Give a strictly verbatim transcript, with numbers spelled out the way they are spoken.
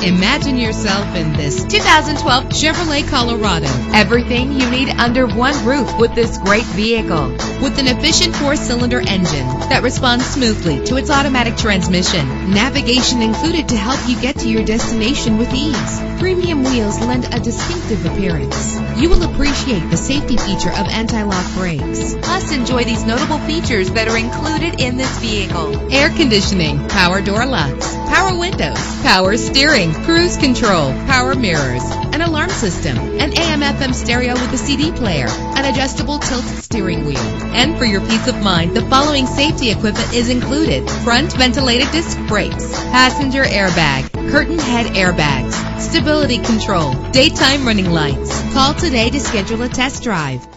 Imagine yourself in this two thousand twelve Chevrolet Colorado. Everything you need under one roof with this great vehicle. With an efficient four-cylinder engine that responds smoothly to its automatic transmission. Navigation included to help you get to your destination with ease. Premium wheels lend a distinctive appearance. You will appreciate the safety feature of anti-lock brakes. Plus, enjoy these notable features that are included in this vehicle. Air conditioning, power door locks, power windows, power steering, cruise control, power mirrors, an alarm system, an A M F M stereo with a C D player, an adjustable tilt steering wheel. And for your peace of mind, the following safety equipment is included: front ventilated disc brakes, passenger airbag, curtain head airbags, stability control, daytime running lights. Call today to schedule a test drive.